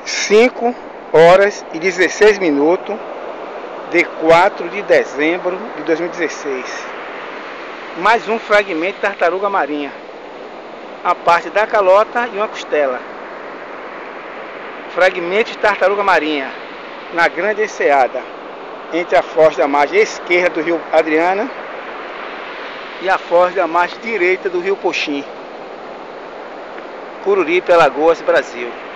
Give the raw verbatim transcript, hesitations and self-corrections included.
cinco horas e dezesseis minutos de quatro de dezembro de dois mil e dezesseis. Mais um fragmento de tartaruga marinha. A parte da calota e uma costela. Fragmento de tartaruga marinha na grande enseada, entre a foz da margem esquerda do rio Adriana e a foz da margem direita do rio Poxim, Cururipe, Alagoas, Brasil.